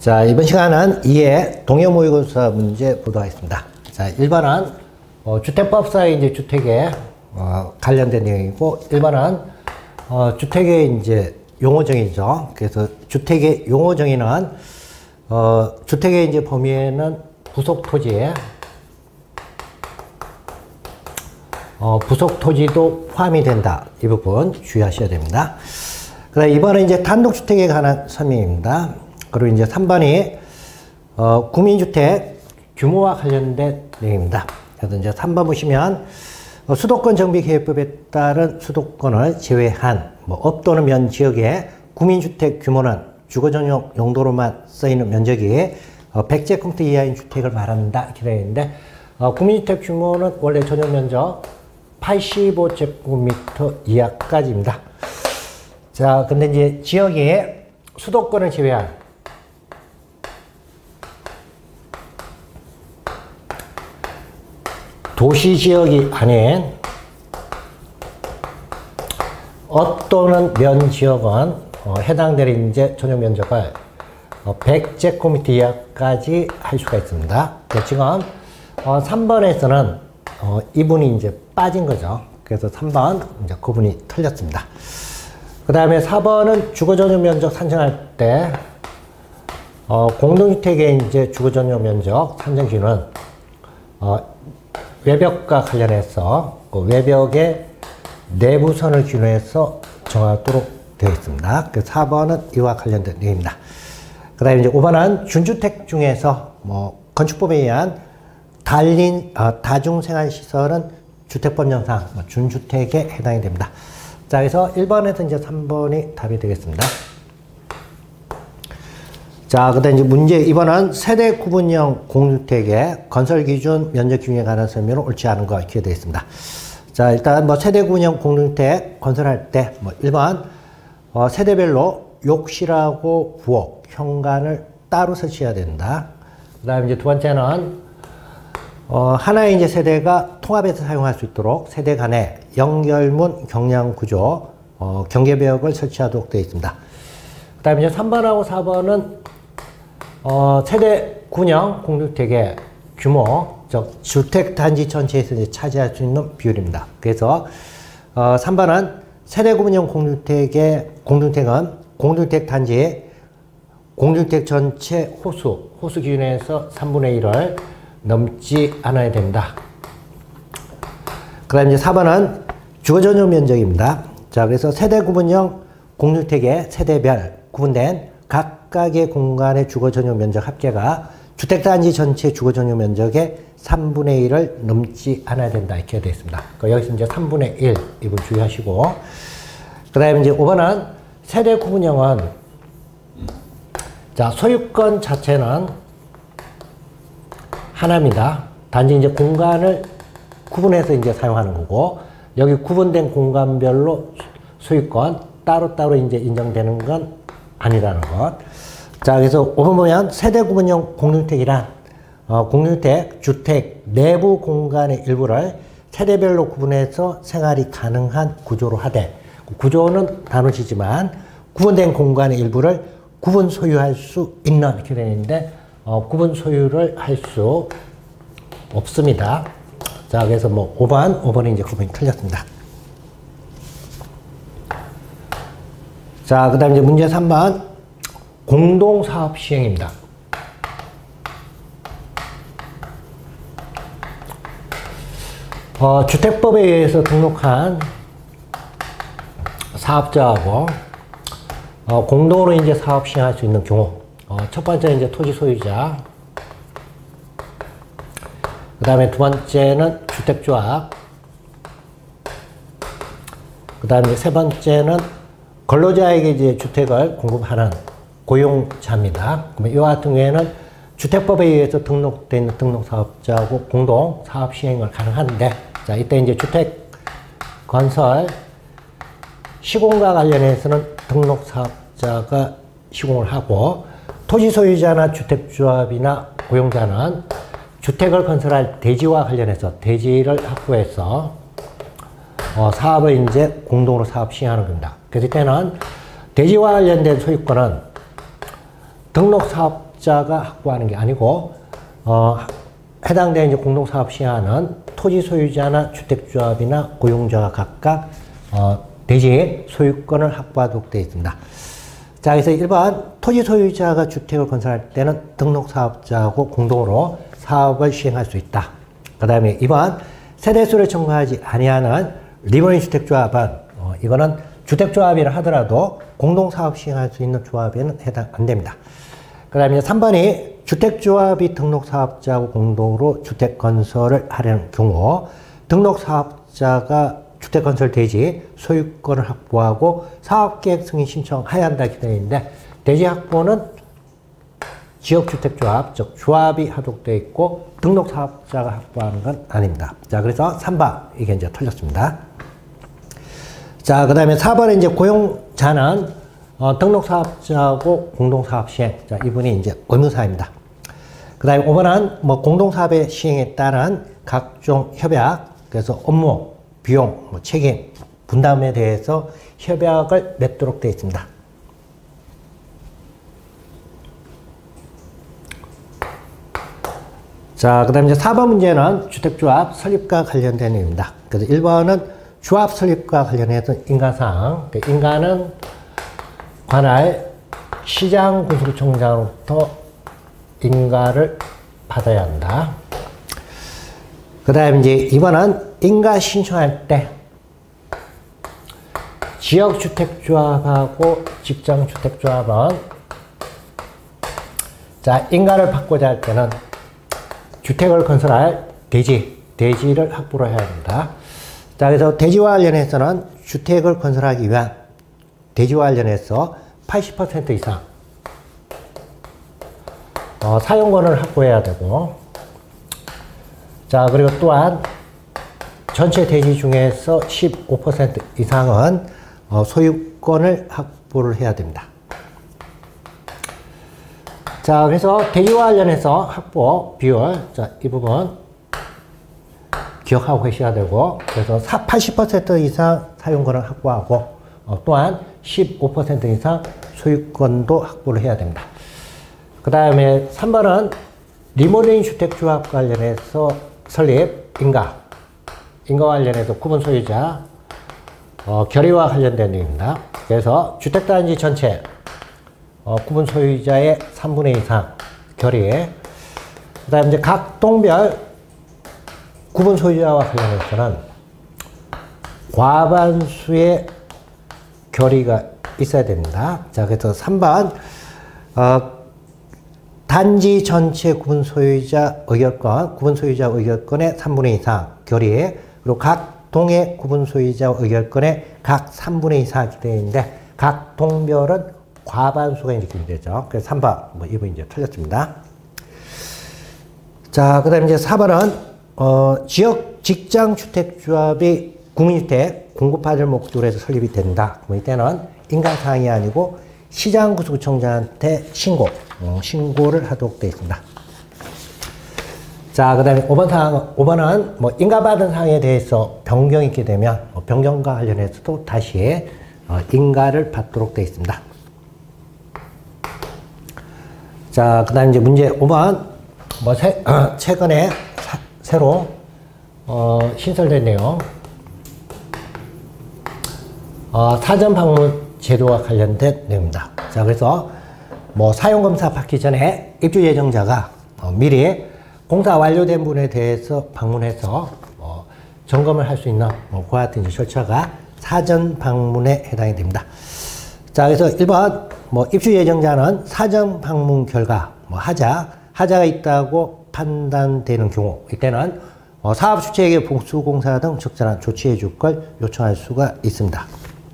자, 이번 시간은 2의 동해모의고사 문제 보도록 하겠습니다. 자, 1번은 주택법상의 이제 주택에 관련된 내용이고, 1번은 주택의 이제 용어정의죠. 그래서 주택의 용어정의는 주택의 이제 범위에는 부속 토지에 부속 토지도 포함이 된다. 이 부분 주의하셔야 됩니다. 그다음 2번은 이제 단독주택에 관한 설명입니다. 그리고 이제 3번이 구민주택 규모와 관련된 내용입니다. 그래서 이제 3번 보시면 수도권 정비계획법에 따른 수도권을 제외한 업 또는 면 지역의 구민주택 규모는 주거전용 용도로만 쓰이는 면적이 100제곱미터 이하인 주택을 말한다. 이렇게 되어 있는데 구민주택 규모는 원래 전용 면적 85제곱미터 이하까지입니다. 자, 근데 이제 지역이 수도권을 제외한 도시 지역이 아닌 업 또는 면 지역은 해당되는 이제 전용 면적을 100제곱미터 이하까지 할 수가 있습니다. 지금 3번에서는 이분이 이제 빠진 거죠. 그래서 3번 이제 그분이 틀렸습니다. 그 다음에 4번은 주거전용 면적 산정할 때 공동주택의 이제 주거전용 면적 산정 기준은 외벽과 관련해서 그 외벽의 내부선을 기준해서 정하도록 되어 있습니다. 그래서 4번은 이와 관련된 내용입니다. 그 다음에 이제 5번은 준주택 중에서 건축법에 의한 다중생활시설은 주택법령상 준주택에 해당이 됩니다. 자, 그래서 1번에서 이제 3번이 답이 되겠습니다. 자, 그 다음 이제 문제 2번은 세대 구분형 공주택의 건설 기준, 면적 기준에 관한 설명은 옳지 않은 거 이렇게 되어 있습니다. 자, 일단 세대 구분형 공주택 건설할 때 1번 세대별로 욕실하고 부엌, 현관을 따로 설치해야 된다. 그 다음에 이제 두 번째는 하나의 이제 세대가 통합해서 사용할 수 있도록 세대 간에 연결문 경량구조, 경계벽을 설치하도록 되어 있습니다. 그 다음에 이제 3번하고 4번은 세대 구분형 공주택의 규모, 즉 주택단지 전체에서 이제 차지할 수 있는 비율입니다. 그래서 3번은 세대 구분형 공주택은 공주택 단지의 공주택 전체 호수 기준에서 3분의 1을 넘지 않아야 된다. 그 다음 이제 4번은 주거전용 면적입니다. 자, 그래서 세대 구분형 공주택의 세대별 구분된 각각의 공간의 주거전용 면적 합계가 주택단지 전체 주거전용 면적의 3분의 1을 넘지 않아야 된다. 이렇게 되어 있습니다. 여기서 이제 3분의 1, 이걸 주의하시고. 그 다음에 이제 5번은 세대 구분형은, 자, 소유권 자체는 하나입니다. 단지 이제 공간을 구분해서 이제 사용하는 거고, 여기 구분된 공간별로 소유권 따로따로 이제 인정되는 건 아니라는 것. 자, 그래서 5번 보면 세대 구분형 공주택이란 공주택, 주택 내부 공간의 일부를 세대별로 구분해서 생활이 가능한 구조로 하되, 구조는 나누지만 구분된 공간의 일부를 구분 소유할 수 있는, 이렇게 되어 있는데 구분 소유를 할 수 없습니다. 자, 그래서 5번이 이제 구분이 틀렸습니다. 자, 그 다음에 이제 문제 3번. 공동사업 시행입니다. 주택법에 의해서 등록한 사업자하고 공동으로 이제 사업 시행할 수 있는 경우. 첫 번째는 이제 토지 소유자. 그 다음에 두 번째는 주택조합. 그 다음에 세 번째는 근로자에게 이제 주택을 공급하는 고용자입니다. 그러면 이와 같은 경우에는 주택법에 의해서 등록되어 있는 등록사업자하고 공동 사업 시행을 가능한데, 자, 이때 이제 주택 건설 시공과 관련해서는 등록사업자가 시공을 하고, 토지 소유자나 주택조합이나 고용자는 주택을 건설할 대지와 관련해서 대지를 확보해서 사업을 이제 공동으로 사업 시행하는 겁니다. 그래서 이때는 대지와 관련된 소유권은 등록사업자 사업자가 확보하는 게 아니고 해당되는 이제 공동사업 시행하는 토지 소유자나 주택조합이나 고용자가 각각 대지 소유권을 확보하도록 되어 있습니다. 자, 그래서 1번 토지 소유자가 주택을 건설할 때는 등록사업자하고 공동으로 사업을 시행할 수 있다. 그 다음에 2번 세대수를 첨가하지 아니하는 리버링 주택조합은 이거는 주택조합이라 하더라도 공동사업 시행할 수 있는 조합에는 해당 안 됩니다. 그 다음에 3번이 주택조합이 등록사업자하고 공동으로 주택건설을 하려는 경우 등록사업자가 주택건설 대지 소유권을 확보하고 사업계획 승인 신청해야 한다 이렇게 되어 있는데 대지 확보는 지역주택조합, 즉 조합이 하도록 되어 있고 등록사업자가 확보하는 건 아닙니다. 자, 그래서 3번 이게 이제 틀렸습니다. 자, 그 다음에 4번에 이제 고용자는 등록사업자하고 공동사업 시행. 자, 이분이 이제 의무사입니다. 그 다음에 5번은 뭐 공동사업의 시행에 따른 각종 협약, 그래서 업무, 비용, 책임, 분담에 대해서 협약을 맺도록 되어 있습니다. 자, 그 다음에 이제 4번 문제는 주택조합 설립과 관련된 내용입니다. 그래서 1번은 조합 설립과 관련해서 인가사항, 그 인가는 관할 시장군수청장으로부터 인가를 받아야 한다. 그 다음에 이제 2번은 인가 신청할 때 지역주택조합하고 직장주택조합은 자, 인가를 받고자 할 때는 주택을 건설할 대지를 확보를 해야 합니다. 자, 그래서 대지와 관련해서는 주택을 건설하기 위한 대지와 관련해서 80% 이상 사용권을 확보해야 되고, 자, 그리고 또한 전체 대지 중에서 15% 이상은 소유권을 확보를 해야 됩니다. 자, 그래서 대지와 관련해서 확보 비율, 자, 이 부분 기억하고 계셔야 되고, 그래서 80% 이상 사용권을 확보하고, 또한 15% 이상 소유권도 확보를 해야 됩니다. 그 다음에 3번은 리모델링 주택조합 관련해서 설립, 인가 관련해서 구분 소유자, 결의와 관련된 내용입니다. 그래서 주택단지 전체, 구분 소유자의 3분의 2 이상 결의, 그 다음에 이제 각 동별 구분 소유자와 관련해서는 과반수의 결의가 있어야 됩니다. 자, 그래서 3번, 단지 전체 구분 소유자 의결권, 구분 소유자 의결권의 3분의 2 이상 결의, 그리고 각 동의 구분 소유자 의결권의 각 3분의 2 이상 되어 있는데, 각 동별은 과반수가 이제 되죠. 그래서 3번, 뭐, 이번 이제 틀렸습니다. 자, 그 다음에 이제 4번은, 지역 직장주택조합이 국민주택 공급받을 목적으로 해서 설립이 된다. 뭐 이때는 인가사항이 아니고 시장구청장한테 신고를 하도록 되어 있습니다. 자, 그 다음에 5번은 뭐 인가받은 사항에 대해서 변경이 있게 되면 변경과 관련해서도 다시 인가를 받도록 되어 있습니다. 자, 그 다음에 이제 문제 5번, 뭐 최근에 새로 신설된 내용, 사전 방문 제도와 관련된 내용입니다. 자, 그래서 뭐 사용검사 받기 전에 입주 예정자가 미리 공사 완료된 분에 대해서 방문해서 점검을 할 수 있는 그와 같은 절차가 사전 방문에 해당이 됩니다. 자, 그래서 1번 뭐 입주 예정자는 사전 방문 결과 뭐 하자가 있다고 판단되는 경우, 이때는 사업 주체에게 복수공사 등 적절한 조치해 줄 걸 요청할 수가 있습니다.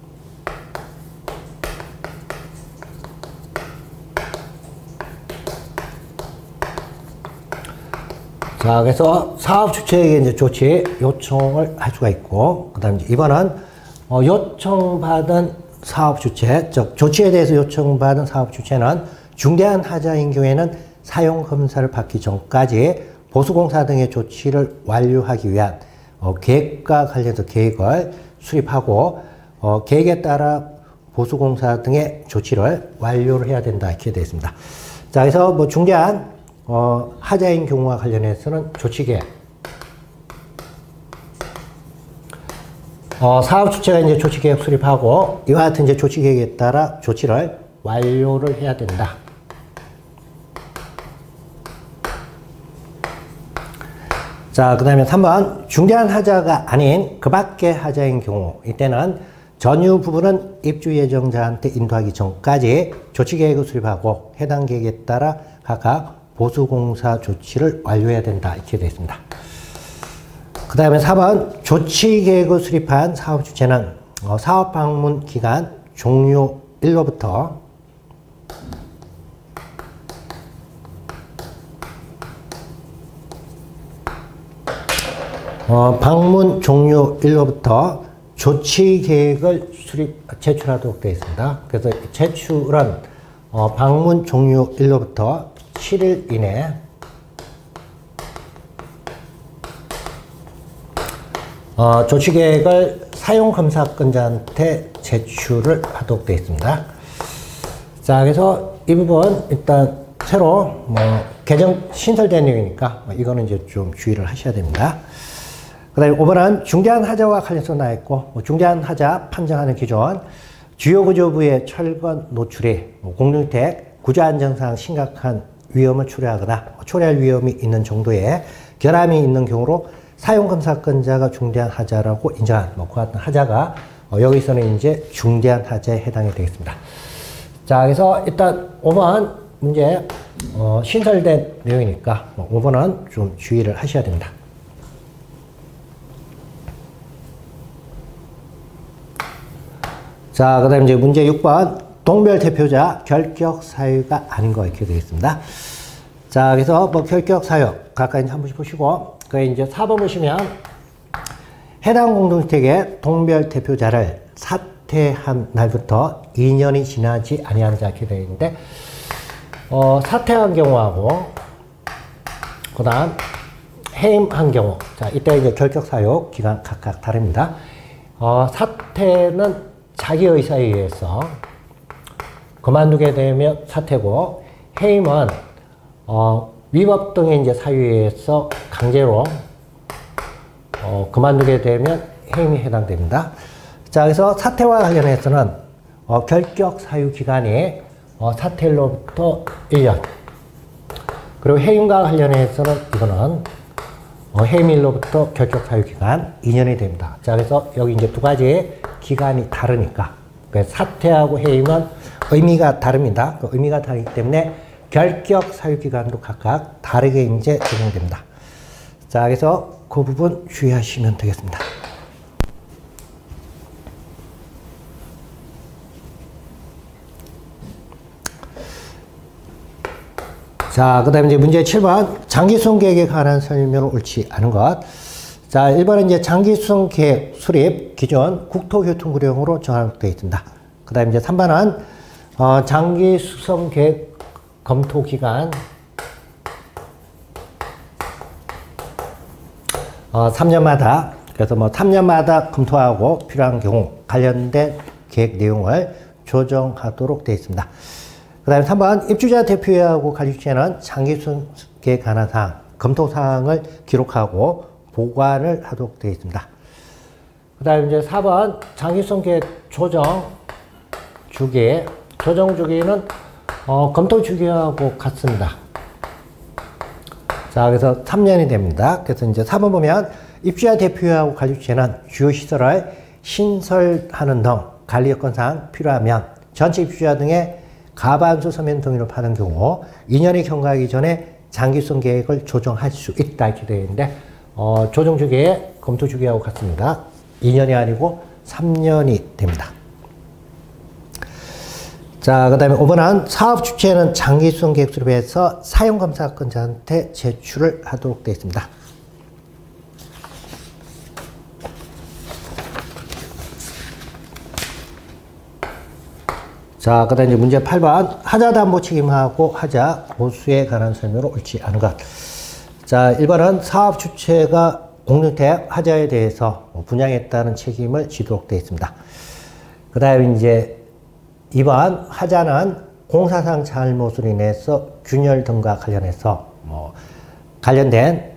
자, 그래서 사업 주체에게 이제 조치 요청을 할 수가 있고, 그 다음에 이번은 요청받은 사업 주체, 즉 조치에 대해서 요청받은 사업 주체는 중대한 하자인 경우에는 사용 검사를 받기 전까지 보수공사 등의 조치를 완료하기 위한 계획과 관련해서 계획을 수립하고 계획에 따라 보수공사 등의 조치를 완료를 해야 된다 이렇게 되어 있습니다. 자, 그래서 뭐 중대한 하자인 경우와 관련해서는 조치계획. 사업 주체가 이제 조치계획 수립하고 이와 같은 이제 조치계획에 따라 조치를 완료를 해야 된다. 자, 그 다음에 3번 중대한 하자가 아닌 그 밖의 하자인 경우 이때는 전유 부분은 입주 예정자한테 인도하기 전까지 조치계획을 수립하고 해당 계획에 따라 각각 보수공사 조치를 완료해야 된다. 이렇게 되어 있습니다. 그 다음에 4번 조치계획을 수립한 사업 주체는 사업 방문 기간 종료일로부터 방문 종료일로부터 조치계획을 제출하도록 되어 있습니다. 그래서 제출은 방문 종료일로부터 7일 이내 조치계획을 사용검사권자한테 제출을 하도록 되어 있습니다. 자, 그래서 이 부분 일단 새로 개정 신설된 내용이니까 이거는 이제 좀 주의를 하셔야 됩니다. 그 다음에 5번은 중대한 하자와 관련해서 나와 있고 중대한 하자 판정하는 기준 주요 구조부의 철거 노출이 공동주택 구조 안정상 심각한 위험을 초래하거나 초래할 위험이 있는 정도의 결함이 있는 경우로 사용검사권자가 중대한 하자라고 인정한 그 같은 하자가 여기서는 이제 중대한 하자에 해당이 되겠습니다. 자, 그래서 일단 5번 문제 신설된 내용이니까 5번은 좀 주의를 하셔야 됩니다. 자, 그 다음에 이제 문제 6번 동별 대표자 결격 사유가 아닌 거 이렇게 되겠습니다. 자, 그래서 뭐 결격 사유 가까이 한 번씩 보시고 그 이제 4번 보시면 해당 공동주택의 동별 대표자를 사퇴한 날부터 2년이 지나지 아니한 자 이렇게 되어 있는데 사퇴한 경우하고 그 다음 해임한 경우 자 이때 이제 결격 사유 기간 각각 다릅니다. 사퇴는 자기 의사에 의해서 그만두게 되면 사퇴고 해임은 위법 등의 이제 사유에 의해서 강제로 그만두게 되면 해임이 해당됩니다. 자, 그래서 사퇴와 관련해서는 결격 사유 기간이 사퇴일로부터 1년 그리고 해임과 관련해서는 이거는 해임일로부터 결격 사유 기간 2년이 됩니다. 자, 그래서 여기 이제 두 가지 기간이 다르니까 사퇴하고 해임은 의미가 다릅니다. 그 의미가 다르기 때문에 결격 사유 기간도 각각 다르게 이제 적용됩니다. 자, 그래서 그 부분 주의하시면 되겠습니다. 자, 그 다음에 이제 문제 7번 장기수송 계획에 관한 설명은 옳지 않은 것. 자, 1번은 이제 장기수송 계획 수립 기준 국토교통부령으로 정하되어 있습니다. 그 다음에 이제 3번은 장기수송 계획 검토 기간 3년마다 그래서 뭐 3년마다 검토하고 필요한 경우 관련된 계획 내용을 조정하도록 되어 있습니다. 그 다음에 3번 입주자 대표하고 관리주체는 장기수송 계획 관한 사항, 검토 사항을 기록하고 보관을 하도록 되어 있습니다. 그 다음에 이제 4번 장기수송 계획 조정 주기, 조정 주기는 검토 주기하고 같습니다. 자, 그래서 3년이 됩니다. 그래서 이제 4번 보면 입주자 대표하고 관리주체는 주요 시설을 신설하는 등 관리 여건상 필요하면 전체 입주자 등의 가반수 서면 동의를 받은 경우 2년이 경과하기 전에 장기수송 계획을 조정할 수 있다 이렇게 되어 있는데 조정 주기에 검토 주기하고 같습니다. 2년이 아니고 3년이 됩니다. 자, 그 다음에 5번은 사업 주체는 장기수송 계획 수립해서 사용검사권자한테 제출을 하도록 되어 있습니다. 자, 그 다음에 문제 8번 하자 담보 책임하고 하자 보수에 관한 설명은 옳지 않은 것. 자, 1번은 사업 주체가 공동주택 하자에 대해서 분양했다는 책임을 지도록 되어 있습니다. 그 다음에 이제 2번 하자는 공사상 잘못으로 인해서 균열 등과 관련해서 관련된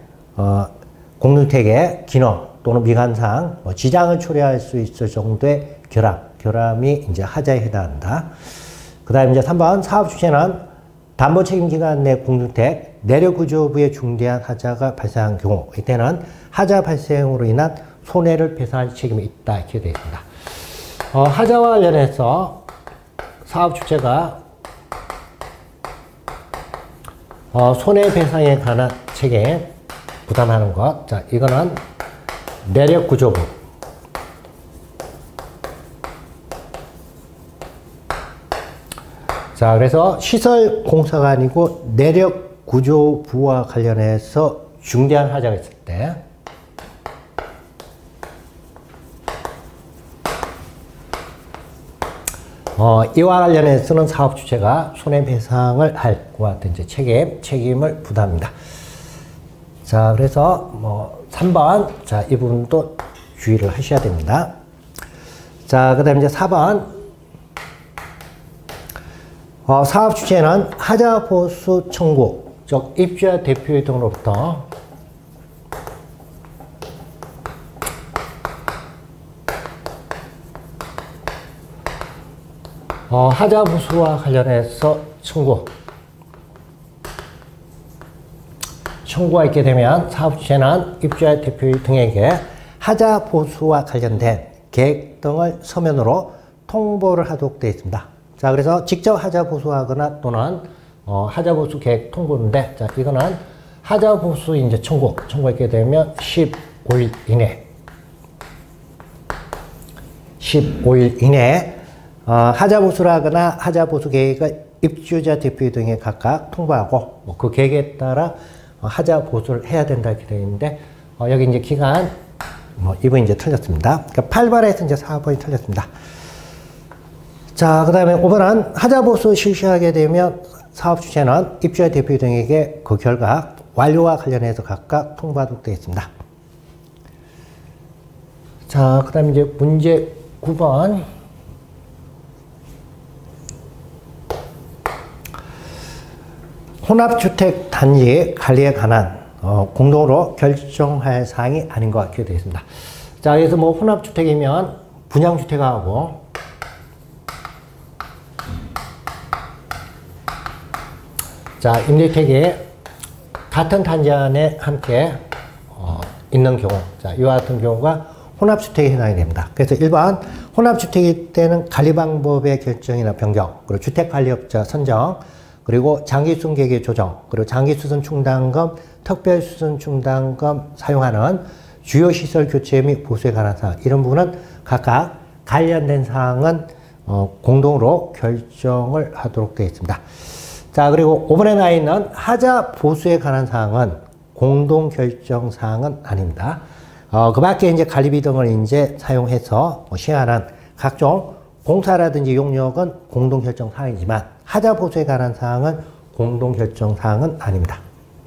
공동주택의 기능 또는 미관상 지장을 초래할 수 있을 정도의 결함이 이제 하자에 해당한다. 그 다음에 이제 3번 사업 주체는 담보 책임 기간 내 공동주택 내력 구조부에 중대한 하자가 발생한 경우 이때는 하자 발생으로 인한 손해를 배상할 책임이 있다 이렇게 되어 있습니다. 하자와 관련해서 사업 주체가 손해배상에 관한 책임 부담하는 것. 자, 이거는 내력 구조부. 자, 그래서 시설 공사가 아니고 내력 구조부와 관련해서 중대한 하자가 있을 때 이와 관련해서는 사업 주체가 손해배상을 할 것과 같은 이제 책임을 부담합니다. 자, 그래서 3번, 자, 이 부분도 주의를 하셔야 됩니다. 자, 그 다음에 이제 4번, 사업 주체는 하자 보수 청구, 즉 입주자 대표의 등으로부터 하자 보수와 관련해서 청구가 있게 되면 사업주체는 입주자 대표 등에게 하자 보수와 관련된 계획 등을 서면으로 통보를 하도록 되어 있습니다. 자, 그래서 직접 하자 보수하거나 또는 하자 보수 계획 통보인데, 자, 이거는 하자 보수 이제 청구가 있게 되면 15일 이내에 하자 보수를 하거나 하자 보수 계획을 입주자 대표 등에 각각 통보하고 그 계획에 따라 하자 보수를 해야 된다 이렇게 되어 있는데 여기 이제 기간 이번 이제 틀렸습니다. 그러니까 8번에서 이제 4번이 틀렸습니다. 자, 그 다음에 5번은 하자 보수 실시하게 되면 사업 주체는 입주자 대표 등에게 그 결과 완료와 관련해서 각각 통보하도록 되어 있습니다. 자, 그 다음에 이제 문제 9번. 혼합주택 단지 관리에 관한 공동으로 결정할 사항이 아닌 것 같게 되어 있습니다. 자, 그래서 혼합주택이면 분양주택하고 자, 임대주택이 같은 단지 안에 함께 있는 경우, 자, 이와 같은 경우가 혼합주택에 해당이 됩니다. 그래서 1번 혼합주택일 때는 관리 방법의 결정이나 변경, 그리고 주택관리업자 선정, 그리고 장기수선 계획의 조정, 그리고 장기수선 충당금, 특별수선 충당금 사용하는 주요 시설 교체 및 보수에 관한 사항, 이런 부분은 각각 관련된 사항은 공동으로 결정을 하도록 되어 있습니다. 자, 그리고 5번에 나와 있는 하자 보수에 관한 사항은 공동 결정 사항은 아닙니다. 그 밖에 이제 관리비 등을 이제 사용해서 시행하는 각종 공사라든지 용역은 공동 결정 사항이지만 하자 보수에 관한 사항은 공동 결정 사항은 아닙니다.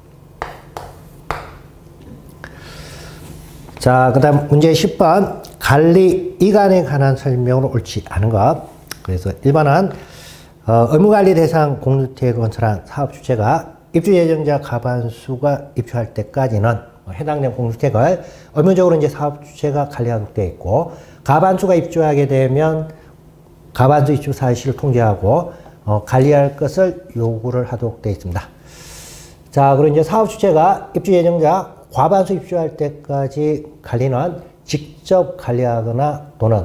자, 그 다음 문제 10번 관리 이관에 관한 설명으로 옳지 않은 것. 그래서 1번은 의무관리 대상 공동주택 건설한 사업 주체가 입주 예정자 과반수가 입주할 때까지는 해당된 공동주택을 의무적으로 이제 사업 주체가 관리하도록 되어 있고, 과반수가 입주하게 되면 과반수 입주 사실을 통제하고 관리할 것을 요구를 하도록 되어 있습니다. 자, 그리고 이제 사업 주체가 입주 예정자 과반수 입주할 때까지 관리는 직접 관리하거나 또는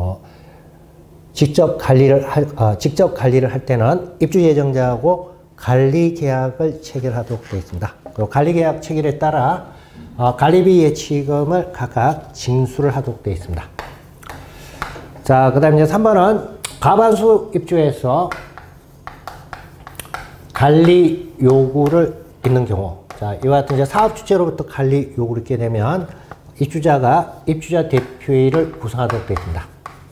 직접 관리를 할 때는 입주 예정자하고 관리 계약을 체결하도록 되어 있습니다. 그리고 관리 계약 체결에 따라 관리비 예치금을 각각 징수를 하도록 되어 있습니다. 자, 그 다음에 이제 3번은 과반수 입주해서 관리 요구를 있는 경우. 자, 이와 같은 이제 사업 주체로부터 관리 요구를 있게 되면 입주자가 입주자 대표회의를 구성하도록 되어 있습니다.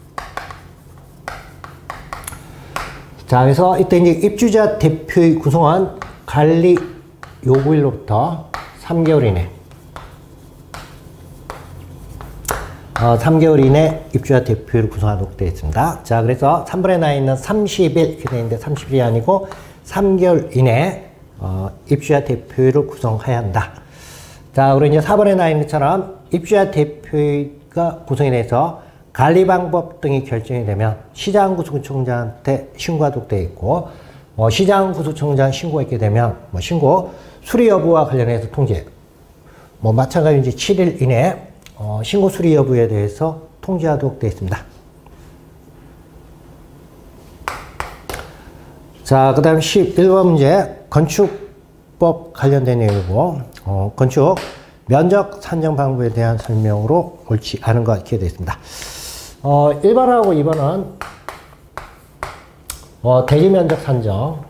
자, 그래서 이때 이제 입주자 대표의 구성은 관리 요구일로부터 3개월 이내 3개월 이내 입주자 대표율을 구성하도록 되어 있습니다. 자, 그래서 3번에 나와 있는 30일 이렇게 되어 있는데 30일이 아니고 3개월 이내 입주자 대표율을 구성해야 한다. 자, 그리고 이제 4번에 나와 있는 것처럼 입주자 대표가 구성이 돼서 관리 방법 등이 결정이 되면 시장구청장한테 신고하도록 되어 있고, 시장구청장 신고가 있게 되면 신고 수리 여부와 관련해서 통지, 마찬가지로 이제 7일 이내 신고 수리 여부에 대해서 통지하도록 되어 있습니다. 자, 그 다음 11번 문제, 건축법 관련된 내용이고, 건축 면적 산정 방법에 대한 설명으로 옳지 않은 것 이렇게 되어 있습니다. 1번하고 2번은 대지 면적 산정,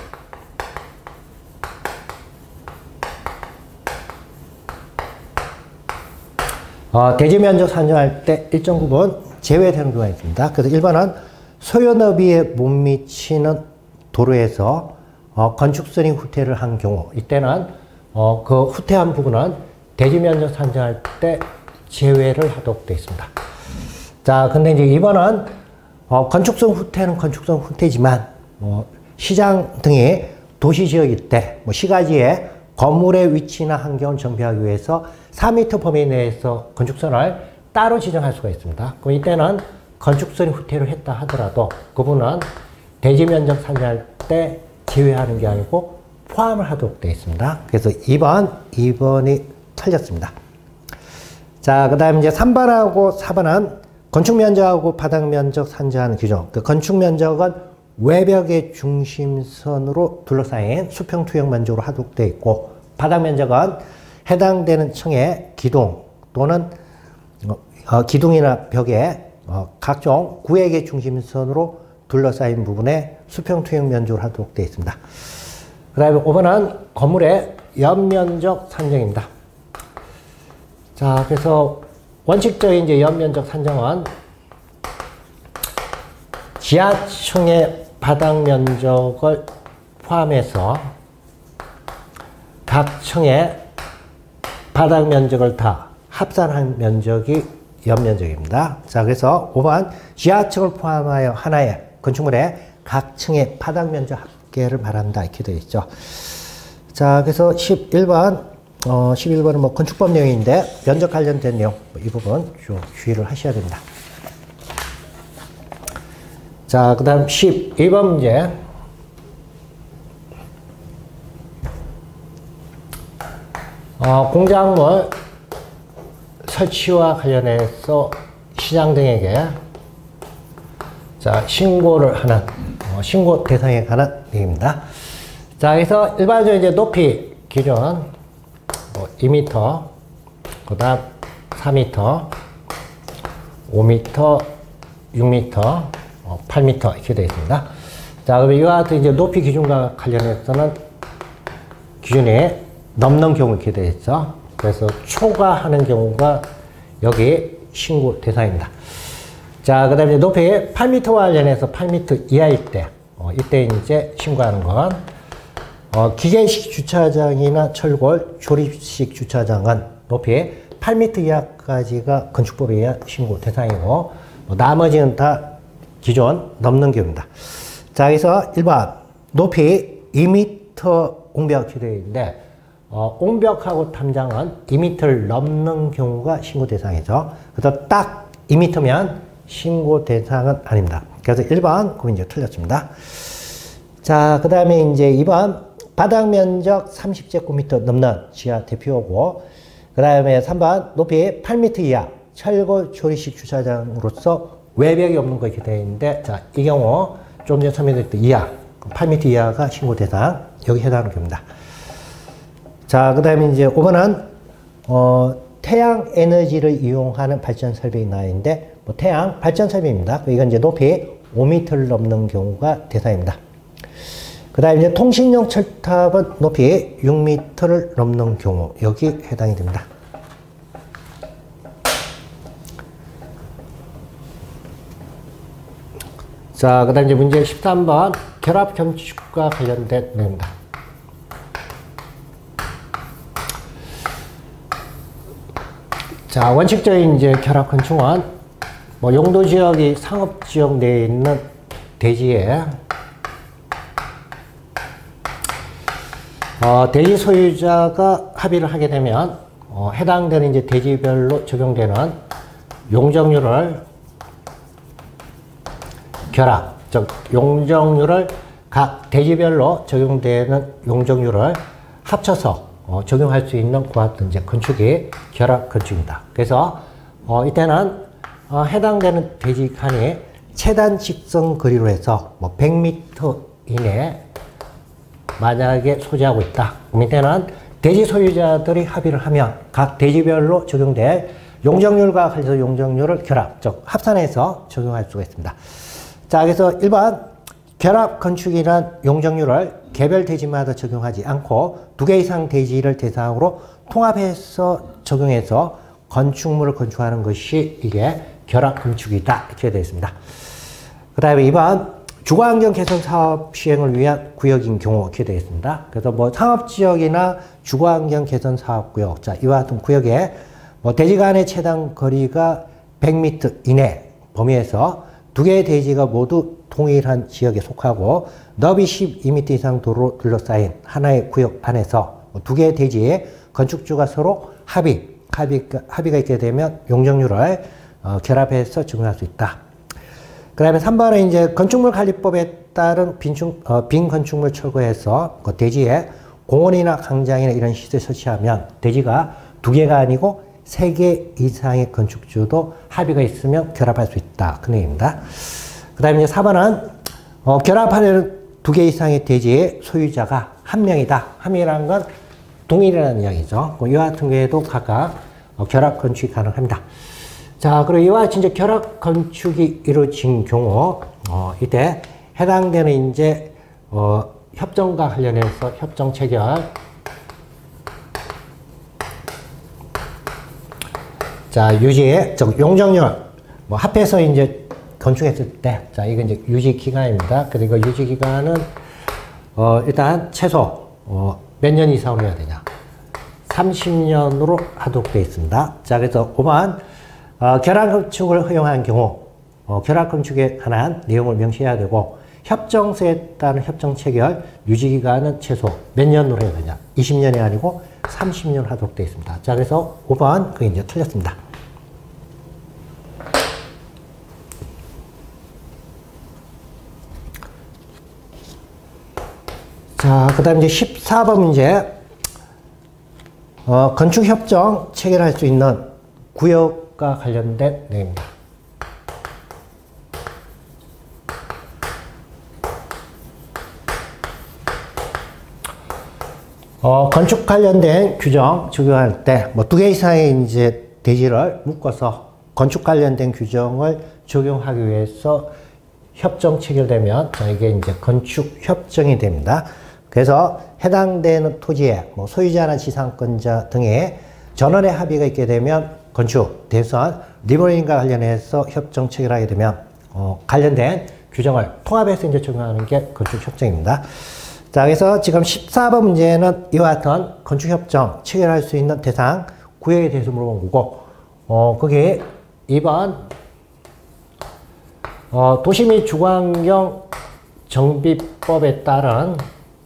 대지 면적 산정할 때 일정 부분 제외되는 경우가 있습니다. 그래서 1번은 소요 너비에 못 미치는 도로에서 건축선이 후퇴를 한 경우, 이때는 그 후퇴한 부분은 대지 면적 산정할 때 제외를 하도록 되어 있습니다. 자, 근데 이제 2번은 건축성 후퇴는 건축성 후퇴지만 시장 등이 도시지역일 때 시가지에 건물의 위치나 환경을 정비하기 위해서 4m 범위 내에서 건축선을 따로 지정할 수가 있습니다. 그럼 이때는 건축선이 후퇴를 했다 하더라도 그분은 대지 면적 산정할 때 제외하는 게 아니고 포함을 하도록 되어 있습니다. 그래서 2번이 틀렸습니다. 자, 그 다음에 이제 3번하고 4번은 건축면적하고 바닥면적 산정하는 규정. 그 건축면적은 외벽의 중심선으로 둘러싸인 수평투영 면적으로 하도록 되어 있고, 바닥면적은 해당되는 층의 기둥 또는 기둥이나 벽에 각종 구획의 중심선으로 둘러싸인 부분에 수평투영 면적으로 하도록 되어 있습니다. 그 다음에 5번은 건물의 연면적 산정입니다. 자, 그래서 원칙적인 이제 연면적 산정은 지하층의 바닥 면적을 포함해서 각 층의 바닥 면적을 다 합산한 면적이 연면적입니다. 자, 그래서 5번 지하층을 포함하여 하나의 건축물의 각 층의 바닥 면적 합계를 말한다 이렇게 되어 있죠. 자, 그래서 11번은 건축법 내용인데 면적 관련된 내용 이 부분 좀 주의를 하셔야 됩니다. 자, 그 다음 12번 문제. 공작물 설치와 관련해서 시장 등에게 신고를 하는 신고 대상에 관한 내용입니다. 자, 그래서 일반적으로 이제 높이 기준 2m, 그 다음 4m, 5m, 6m, 8m 이렇게 되어 있습니다. 자, 그럼 이와 같은 이제 높이 기준과 관련해서는 기준이 넘는 경우 이렇게 되어 있죠. 그래서 초과하는 경우가 여기 신고 대상입니다. 자, 그 다음에 높이 8m와 관련해서 8m 이하일 때, 이때 이제 신고하는 건, 기계식 주차장이나 철골, 조립식 주차장은 높이 8m 이하까지가 건축법에 의한 신고 대상이고, 나머지는 다 기존 넘는 경우입니다. 자, 그래서 1번, 높이 2m 옹벽 되어 있는데, 옹벽하고 탐장은 2m를 넘는 경우가 신고 대상이죠. 그래서 딱 2m면 신고 대상은 아닙니다. 그래서 1번, 그건 이제 틀렸습니다. 자, 그 다음에 이제 2번, 바닥 면적 30제곱미터 넘는 지하 대표고, 그 다음에 3번, 높이 8m 이하 철골 조립식 주차장으로서 외벽이 없는 거 이렇게 되어 있는데, 자, 이 경우 좀 전에 설명드렸던 이하, 8m 이하가 신고 대상, 여기 해당하는 겁니다. 자, 그 다음에 이제 5번은, 태양 에너지를 이용하는 발전 설비 나와있는데, 태양 발전 설비입니다. 이건 이제 높이 5m를 넘는 경우가 대상입니다. 그 다음에 이제 통신용 철탑은 높이 6m를 넘는 경우, 여기 해당이 됩니다. 자, 그 다음 이제 문제 13번, 결합 건축과 관련된 내용입니다. 자, 원칙적인 이제 결합 건축은 뭐 용도 지역이 상업 지역 내에 있는 대지에 대지 소유자가 합의를 하게 되면 해당되는 이제 대지별로 적용되는 용적률을 결합, 즉 용적률을 각 대지별로 적용되는 용적률을 합쳐서 적용할 수 있는 고압 이제 건축이 결합 건축입니다. 그래서 이때는 해당되는 대지 칸이 최단 직선 거리로 해서 뭐 100m 이내 만약에 소지하고 있다. 이때는 대지 소유자들이 합의를 하면 각 대지별로 적용될 용적률과 관련해서 용적률을 결합, 즉 합산해서 적용할 수가 있습니다. 자, 그래서 1번 결합 건축이란 용적률을 개별 대지마다 적용하지 않고 2개 이상 대지를 대상으로 통합해서 적용해서 건축물을 건축하는 것이 이게 결합 건축이다. 이렇게 되어 있습니다. 그 다음에 2번 주거환경 개선 사업 시행을 위한 구역인 경우 이렇게 되어 있습니다. 그래서 뭐 상업지역이나 주거환경 개선 사업구역, 자, 이와 같은 구역에 뭐 대지 간의 최단 거리가 100m 이내 범위에서 2개의 대지가 모두 동일한 지역에 속하고 너비 12m 이상 도로 둘러싸인 하나의 구역 안에서 2개의 대지의 건축주가 서로 합의가 있게 되면 용적률을 결합해서 적용할 수 있다. 그 다음에 3번은 이제 건축물 관리법에 따른 빈 건축물 철거해서 그 대지에 공원이나 광장이나 이런 시설 설치하면 대지가 2개가 아니고 3개 이상의 건축주도 합의가 있으면 결합할 수 있다. 그 내용입니다. 그 다음에 이제 4번은 결합하려는 2개 이상의 대지의 소유자가 1명이다. 1명이라는 건 동일이라는 이야기죠. 이와 같은 경우에도 각각 결합 건축이 가능합니다. 자, 그리고 이와 같이 이제 결합 건축이 이루어진 경우, 이때 해당되는 이제, 협정과 관련해서 협정 체결. 자, 유지, 즉, 용적률. 뭐, 합해서 이제 건축했을 때, 자, 이건 이제 유지 기간입니다. 그리고 유지 기간은, 일단 최소, 몇 년 이상으로 해야 되냐. 30년으로 하도록 되어 있습니다. 자, 그래서 5번, 결합 건축을 허용한 경우 결합 건축에 관한 내용을 명시해야 되고 협정서에 따른 협정 체결 유지 기간은 최소 몇 년으로 해야 되냐? 20년이 아니고 30년 하도록 되어 있습니다. 자, 그래서 5번 그게 이제 틀렸습니다. 자, 그다음 이제 14번 문제. 건축 협정 체결할 수 있는 구역과 관련된 내용입니다. 건축 관련된 규정 적용할 때, 뭐 2개 이상의 이제 대지를 묶어서 건축 관련된 규정을 적용하기 위해서 협정 체결되면, 이게 이제 건축 협정이 됩니다. 그래서 해당되는 토지에 뭐 소유자나 지상권자 등의 전원의 합의가 있게 되면 건축, 대선, 리버링과 관련해서 협정 체결하게 되면 관련된 규정을 통합해서 이제 적용하는 게 건축 협정입니다. 자, 그래서 지금 14번 문제는 이와 같은 건축 협정 체결할 수 있는 대상 구역에 대해서 물어본 거고, 거기 2번 도시 및 주거환경 정비법에 따른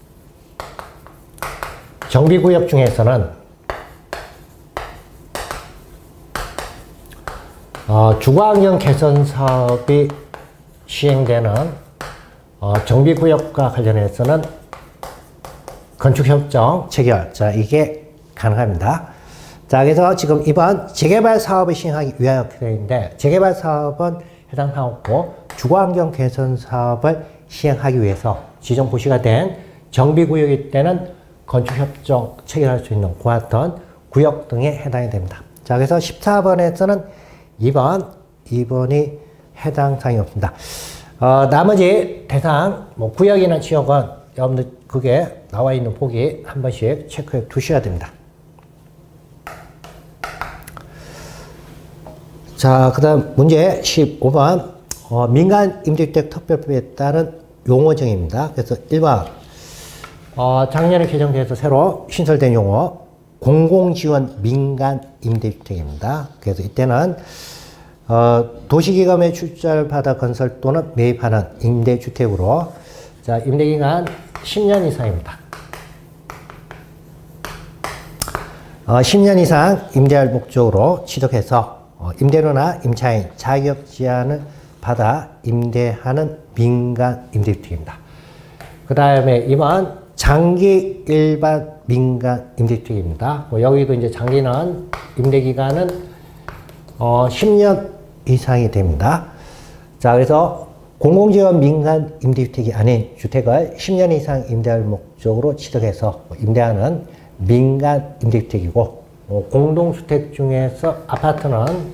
정비구역 중에서는 주거환경 개선 사업이 시행되는 정비구역과 관련해서는 건축협정 체결, 자, 이게 가능합니다. 자, 그래서 지금 이번 재개발 사업을 시행하기 위하여 되어 있는데, 재개발 사업은 해당 사업고 주거환경 개선 사업을 시행하기 위해서 지정 고시가 된 정비구역일 때는 건축협정 체결할 수 있는 그와 같은 구역 등에 해당이 됩니다. 자, 그래서 14번에서는 2번이 해당 사항이 없습니다. 나머지 대상, 뭐 구역이나 지역은 여러분들 그게 나와 있는 보기 한 번씩 체크해 두셔야 됩니다. 자, 그 다음 문제 15번. 민간 임대주택 특별법에 따른 용어 정의입니다. 그래서 1번. 작년에 개정돼서 새로 신설된 용어. 공공지원 민간 임대주택입니다. 그래서 이때는 도시기금의 출자를 받아 건설 또는 매입하는 임대주택으로 자, 임대기간 10년 이상입니다. 10년 이상 임대할 목적으로 취득해서 임대료나 임차인 자격 제한을 받아 임대하는 민간 임대주택입니다. 그 다음에 이번 장기 일반 민간 임대주택입니다. 여기도 이제 장기는 임대기간은 10년 이상이 됩니다. 자, 그래서 공공지원 민간 임대주택이 아닌 주택을 10년 이상 임대할 목적으로 취득해서 임대하는 민간 임대주택이고, 공동주택 중에서 아파트는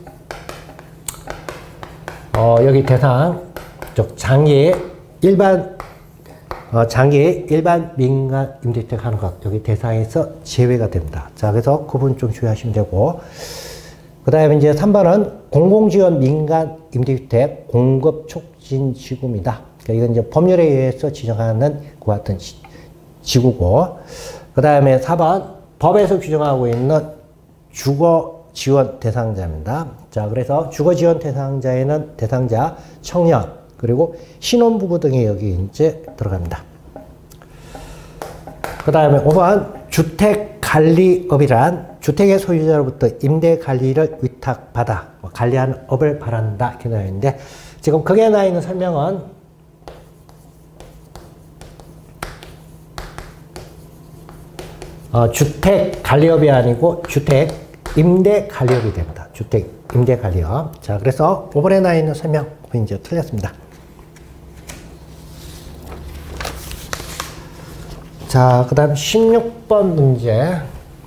여기 대상 장기 일반 민간 임대주택 하는 것 여기 대상에서 제외가 됩니다. 자, 그래서 그 부분 좀 주의하시면 되고, 그 다음에 이제 3번은 공공지원 민간 임대주택 공급 촉진 지구입니다. 그러니까 이건 이제 법률에 의해서 지정하는 그와 같은 지구고, 그 다음에 4번 법에서 규정하고 있는 주거 지원 대상자입니다. 자, 그래서 주거 지원 대상자에는 대상자, 청년, 그리고 신혼부부 등이 여기 이제 들어갑니다. 그 다음에 5번 주택관리업이란 주택의 소유자로부터 임대관리를 위탁받아 관리하는 업을 말한다. 이렇게 나와 있는데, 지금 거기에 나와 있는 설명은 주택관리업이 아니고 주택임대관리업이 됩니다. 주택임대관리업. 자, 그래서 5번에 나와 있는 설명 이제 틀렸습니다. 자, 그 다음 16번 문제.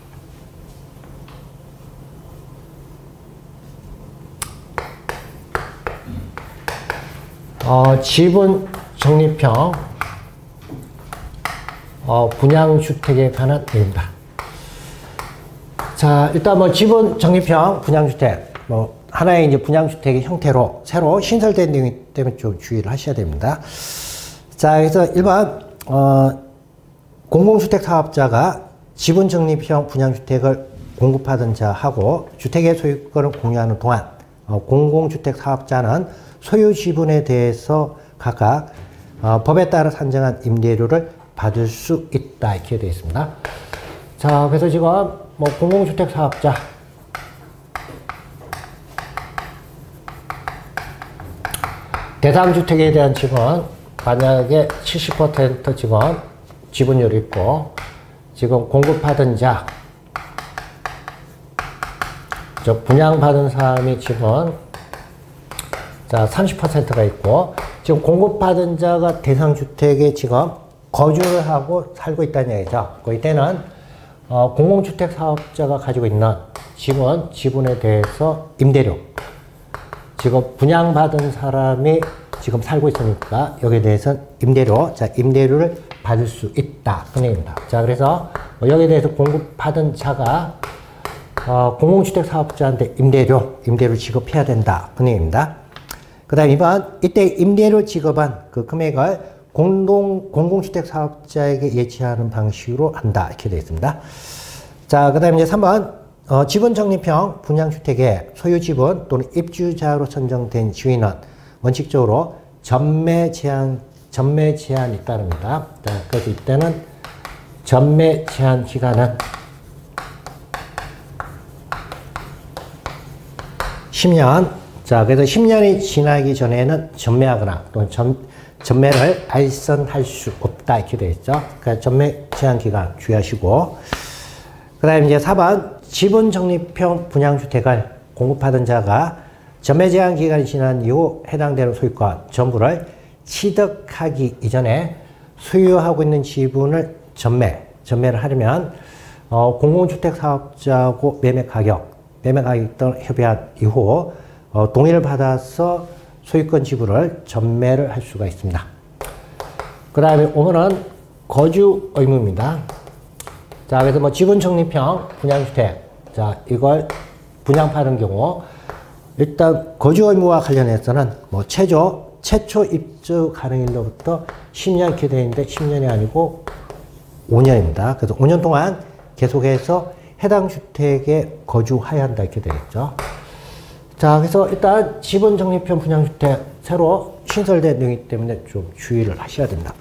지분 적립형 분양주택에 관한 내용입니다. 자, 일단 뭐 지분 적립형 분양주택, 하나의 이제 분양주택의 형태로 새로 신설된 내용이기 때문에 좀 주의를 하셔야 됩니다. 자, 그래서 1번, 공공주택 사업자가 지분 적립형 분양주택을 공급하던 자하고 주택의 소유권을 공유하는 동안 공공주택 사업자는 소유 지분에 대해서 각각 법에 따라 산정한 임대료를 받을 수 있다. 이렇게 되어 있습니다. 자, 그래서 지금 공공주택 사업자 대상주택에 대한 지분 만약에 70% 지분율이 있고, 지금 공급하던 자, 분양받은 사람이 지분 30%가 있고, 지금 공급받은 자가 대상주택에 지금 거주를 하고 살고 있다는 얘기죠. 이때는 공공주택 사업자가 가지고 있는 지분에 대해서 임대료, 지금 분양받은 사람이 지금 살고 있으니까 여기에 대해서는 임대료를 받을 수 있다. 그 내용입니다. 자, 그래서 여기에 대해서 공급받은 자가 공공주택 사업자한테 임대료 지급해야 된다. 그 내용입니다. 그 다음 2번, 이때 임대료 지급한 그 금액을 공공주택 사업자에게 예치하는 방식으로 한다. 이렇게 되어 있습니다. 자, 그 다음 이제 3번, 지분 적립형 분양주택의 소유 지분 또는 입주자로 선정된 지위는 원칙적으로 전매 제한이 따릅니다. 자, 그래서 이때는 전매 제한 기간은 10년. 자, 그래서 10년이 지나기 전에는 전매하거나 또는 전매를 알선할 수 없다. 이렇게 되어 있죠. 그러니까 전매 제한 기간 주의하시고, 그 다음에 이제 4번, 지분 적립형 분양주택을 공급하던 자가 전매 제한 기간이 지난 이후 해당되는 소유권 전부를 취득하기 이전에 소유하고 있는 지분을 전매를 하려면 공공주택 사업자하고 매매 가격 등을 협의한 이후 동의를 받아서 소유권 지분을 전매를 할 수가 있습니다. 그 다음에 5번은 거주 의무입니다. 자, 그래서 지분 적립형 분양주택, 자, 이걸 분양받은 경우 일단 거주 의무와 관련해서는 최초 입주 가능일로부터 10년 이렇게 되어 있는데 10년이 아니고 5년입니다. 그래서 5년 동안 계속해서 해당 주택에 거주하여야 한다 이렇게 되겠죠. 자, 그래서 일단 지분 적립형 분양주택 새로 신설된 내용이기 때문에 좀 주의를 하셔야 됩니다.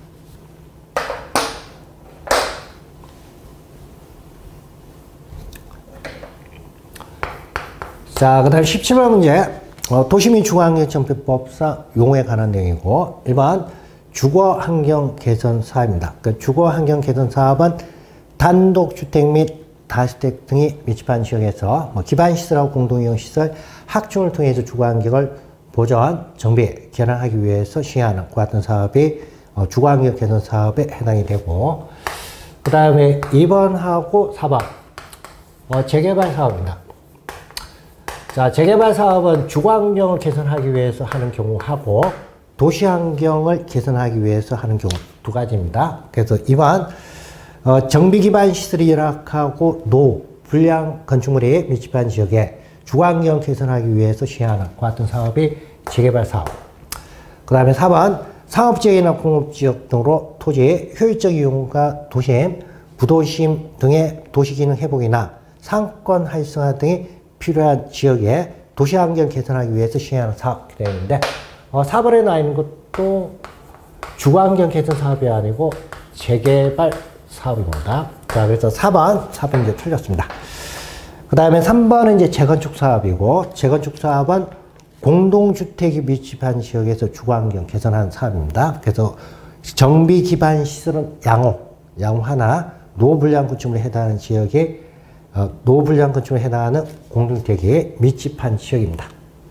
자, 그 다음 17번 문제. 도시민주거환경정비법상 용어에 관한 내용이고 1번 주거환경 개선 사업입니다. 그 주거환경 개선 사업은 단독주택 및 다주택 등이 밀집한 지역에서 기반시설하고 공동이용시설, 확충을 통해서 주거환경을 보전, 정비, 개선하기 위해서 시행하는 그 같은 사업이 주거환경 개선 사업에 해당이 되고 그 다음에 2번하고 4번 재개발 사업입니다. 자, 재개발 사업은 주거환경을 개선하기 위해서 하는 경우하고 도시환경을 개선하기 위해서 하는 경우 두 가지입니다. 그래서 2번 정비 기반 시설이 열악하고 불량 건축물이 밀집한 지역에 주거환경 개선하기 위해서 시행하는 그 같은 사업이 재개발 사업. 그 다음에 4번 상업지역이나 공업지역 등으로 토지의 효율적 이용과 도심, 부도심 등의 도시기능 회복이나 상권 활성화 등이 필요한 지역에 도시환경 개선하기 위해서 시행하는 사업이 되는데 4번에 나와 있는 것도 주거환경 개선 사업이 아니고 재개발 사업입니다. 자, 그래서 4번 이제 틀렸습니다. 그 다음에 3번은 이제 재건축 사업이고 재건축 사업은 공동주택이 밀집한 지역에서 주거환경 개선하는 사업입니다. 그래서 정비 기반 시설은 양호 하나 노불량 건축물에 해당하는 지역이 노불량 건축물에 해당하는 공동주택이 밀집한 지역입니다.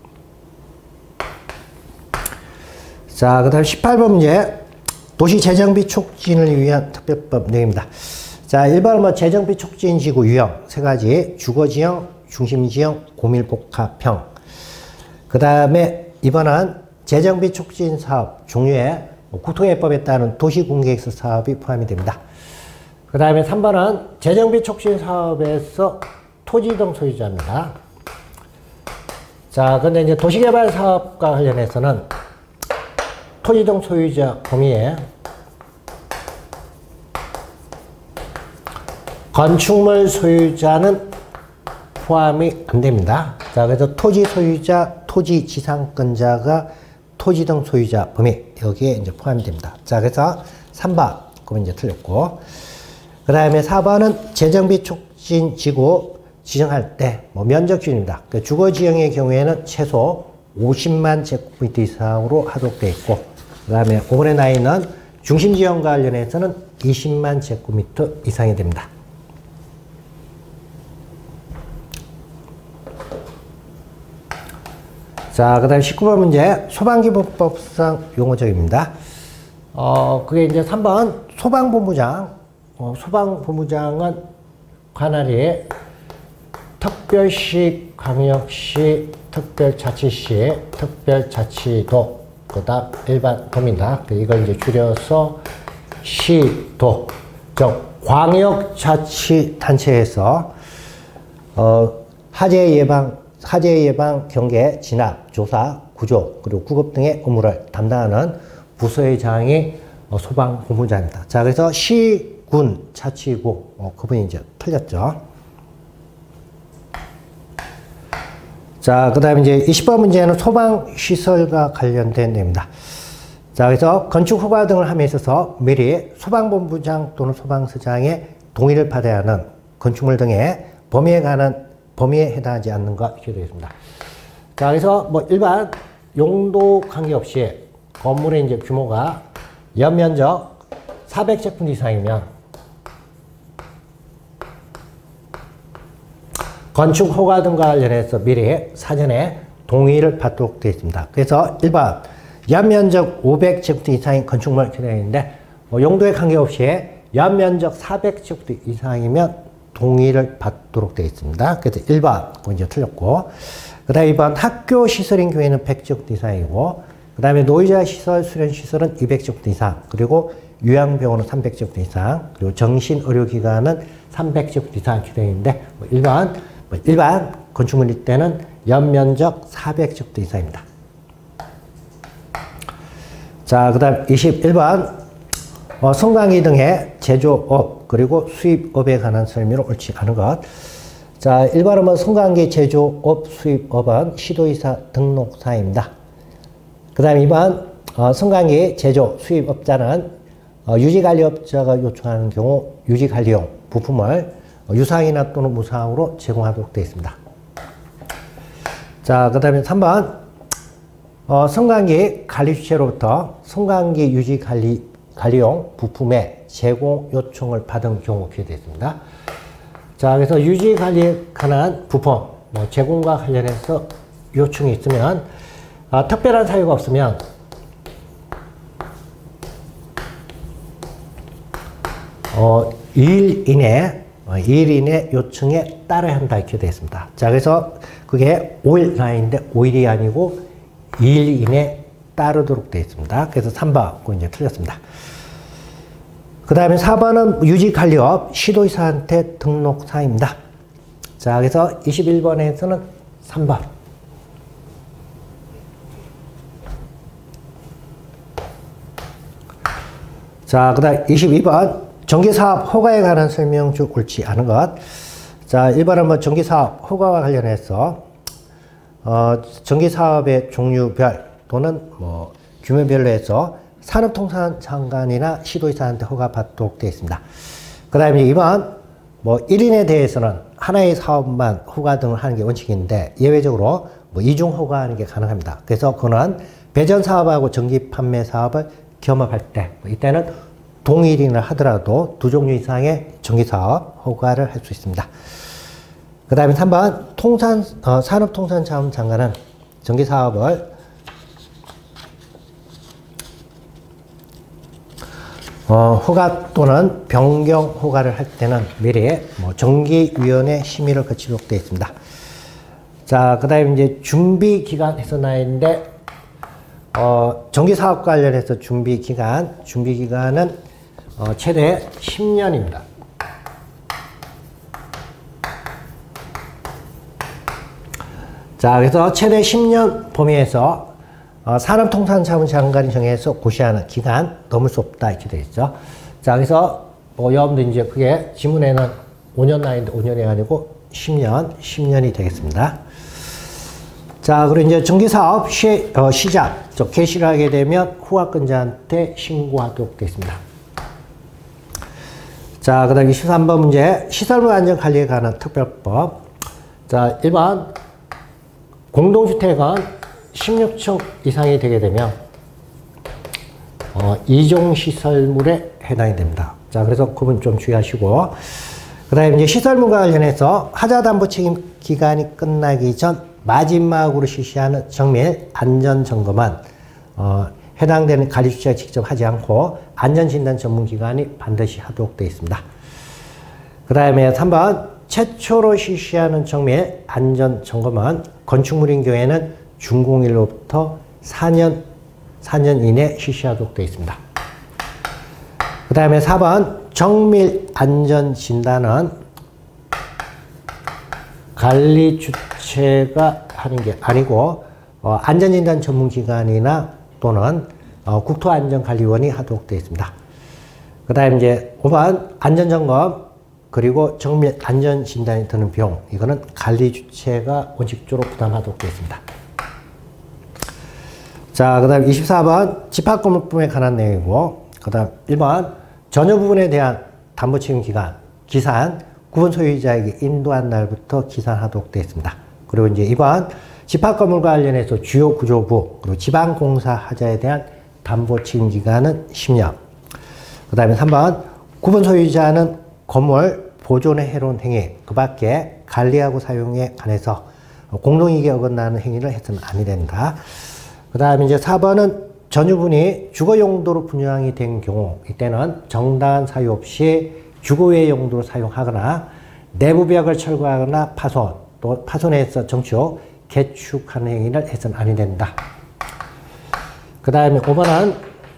자, 그 다음 18번 문제. 도시 재정비 촉진을 위한 특별법 내용입니다. 자, 1번은 재정비 촉진 지구 유형 세 가지, 주거지형, 중심지형, 고밀복합형. 그 다음에 2번은 재정비 촉진 사업 종류에 국토개발법에 따른 도시공개획서 사업이 포함이 됩니다. 그 다음에 3번은 재정비 촉진 사업에서 토지 등 소유자입니다. 자, 근데 이제 도시개발 사업과 관련해서는 토지 등 소유자 범위에 건축물 소유자는 포함이 안 됩니다. 자, 그래서 토지 소유자, 토지 지상권자가 토지 등 소유자 범위 여기에 이제 포함이 됩니다. 자, 그래서 3번 그건 이제 틀렸고. 그 다음에 4번은 재정비 촉진 지구 지정할 때 면적 기준입니다. 그 주거지형의 경우에는 최소 50만 제곱미터 이상으로 하도록 되어 있고 그 다음에 5번에 나와 있는 중심지형과 관련해서는 20만 제곱미터 이상이 됩니다. 자, 그 다음 19번 문제 소방기본법상 용어적입니다. 그게 이제 3번 소방본부장. 소방본부장은 관할이 특별시, 광역시, 특별자치시, 특별자치도, 그 다음 일반 도입니다. 이걸 이제 줄여서 시도, 즉 광역자치단체에서 화재 예방, 경계, 진압, 조사, 구조, 그리고 구급 등의 업무를 담당하는 부서의장이 소방본부장입니다. 자, 그래서 시, 군, 자치구, 그분이 이제 틀렸죠. 자, 그 다음에 이제 20번 문제는 소방시설과 관련된 내용입니다. 자, 그래서 건축 허가 등을 함에 있어서 미리 소방본부장 또는 소방서장의 동의를 받아야 하는 건축물 등의 범위에 해당하지 않는 것 이렇게 되겠습니다. 자, 그래서 일반 용도 관계없이 건물의 이제 규모가 연면적 400제곱미터 이상이면 건축 허가 등과 관련해서 미리 사전에 동의를 받도록 되어 있습니다. 그래서 1번 연면적 500제곱미터 이상인 건축물 기능인데 용도에 관계없이 연면적 400제곱미터 이상이면 동의를 받도록 되어 있습니다. 그래서 1번 그건 이제 틀렸고 그 다음에 2번 학교 시설인 경우에는 100제곱미터 이상이고 그 다음에 노이자 시설, 수련 시설은 200제곱미터 이상 그리고 요양병원은 300제곱미터 이상 그리고 정신의료기관은 300제곱미터 이상 기능인데 일반 건축물일 때는 연면적 400제곱미터 이상입니다. 자, 그 다음 21번 성관계 등의 제조업 그리고 수입업에 관한 설명을 옳지 않은 것. 자, 1번은 승강기 제조업 수입업은 시도이사 등록사입니다. 그 다음 2번 승강기 제조 수입업자는 유지관리업자가 요청하는 경우 유지관리용 부품을 유상이나 또는 무상으로 제공하도록 되어 있습니다. 자, 그 다음에 3번 승강기 관리주체로부터 승강기 유지관리용 부품의 제공 요청을 받은 경우 기재되어 있습니다. 자, 그래서 유지관리에 관한 부품 제공과 관련해서 요청이 있으면 특별한 사유가 없으면 2일 이내 요청에 따라야 한다 이렇게 되어 있습니다. 자, 그래서 그게 5일 라인인데 5일이 아니고 2일 이내 따르도록 되어 있습니다. 그래서 3번 그 이제 틀렸습니다. 그 다음에 4번은 유지관리업 시도이사한테 등록사입니다. 자, 그래서 21번에서는 3번. 자, 그 다음 22번 전기사업 허가에 관한 설명 중 옳지 않은 것. 자, 1번은 전기사업 허가와 관련해서 전기사업의 종류별 또는 규모별로 해서 산업통상장관이나 시도이사한테 허가받도록 되어 있습니다. 그 다음에 2번 1인에 대해서는 하나의 사업만 허가 등을 하는 게 원칙인데 예외적으로 이중 허가하는 게 가능합니다. 그래서 그거는 배전 사업하고 전기 판매 사업을 겸업할 때 이때는 동일인을 하더라도 두 종류 이상의 전기사업 허가를 할 수 있습니다. 그 다음에 3번 산업통상자원장관은 전기사업을 허가 또는 변경 허가를 할 때는 미리 정기위원회 심의를 거치도록 되어 있습니다. 자, 그 다음에 이제 준비기간 해서 나와 있는데 전기사업 관련해서 준비기간은 최대 10년입니다. 자, 그래서 최대 10년 범위에서 산업통상자원장관이 정해서 고시하는 기간 넘을 수 없다 이렇게 되어 있죠. 자, 그래서 여러분들 이제 그게 지문에는 5년 나이인데 5년이 아니고 10년이 되겠습니다. 자, 그리고 이제 전기사업 시작, 개시를 하게 되면 후학근자한테 신고하도록 되어 있습니다. 자, 그 다음에 23번 문제, 시설물 안전관리에 관한 특별법. 자, 1번, 공동주택은 16층 이상이 되게 되면, 2종 시설물에 해당이 됩니다. 자, 그래서 그 부분 좀 주의하시고, 그 다음에 이제 시설물과 관련해서 하자담보 책임 기간이 끝나기 전 마지막으로 실시하는 정밀 안전점검은 해당되는 관리주체가 직접 하지 않고 안전진단 전문기관이 반드시 하도록 되어 있습니다. 그 다음에 3번 최초로 실시하는 정밀 안전점검은 건축물인 경우에는 준공일로부터 4년 이내 실시하도록 되어 있습니다. 그 다음에 4번 정밀 안전진단은 관리주체가 하는 게 아니고 안전진단 전문기관이나 또는 국토안전관리원이 하도록 되어 있습니다. 그 다음에 이제 5번 안전점검 그리고 정밀 안전진단이 드는 비용 이거는 관리주체가 원칙적으로 부담하도록 되어 있습니다. 자, 그 다음 24번 집합건물품에 관한 내용이고 그 다음 1번 전혀 부분에 대한 담보책임기간 기산 구분 소유자에게 인도한 날부터 기산하도록 되어 있습니다. 그리고 이제 2번 집합건물과 관련해서 주요 구조부 그리고 지방공사 하자에 대한 담보 책임 기간은 10년. 그 다음에 3번 구분 소유자는 건물 보존에 해로운 행위 그 밖에 관리하고 사용에 관해서 공동이익에 어긋나는 행위를 해서는 아니 된다. 그 다음에 이제 4번은 전유분이 주거 용도로 분양이 된 경우 이때는 정당한 사유 없이 주거외 용도로 사용하거나 내부벽을 철거하거나 파손 또 파손해서 정축 개축하는 행위를 해서는 아니 된다. 그 다음에 5번은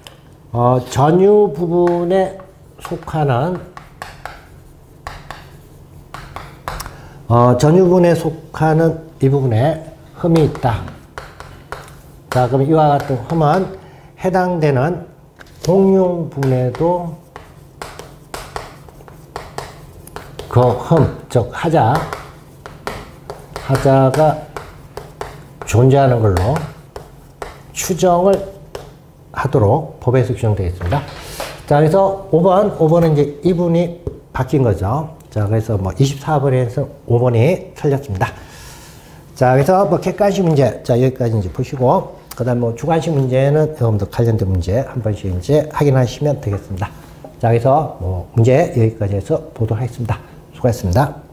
전유 부분에 속하는 전유분에 속하는 이 부분에 흠이 있다. 자, 그럼 이와 같은 흠은 해당되는 공용분에도 그 흠, 즉 하자 하자가 존재하는 걸로 추정을 하도록 법에서 규정되어 있습니다. 자, 그래서 5번은 이제 이분이 바뀐 거죠. 자, 그래서 뭐 24번에서 5번이 틀렸습니다. 자, 그래서 뭐 객관식 문제, 자, 여기까지 이제 보시고, 그 다음 뭐 주관식 문제는 여러분들 관련된 문제 한 번씩 이제 확인하시면 되겠습니다. 자, 그래서 뭐 문제 여기까지 해서 보도록 하겠습니다. 수고하셨습니다.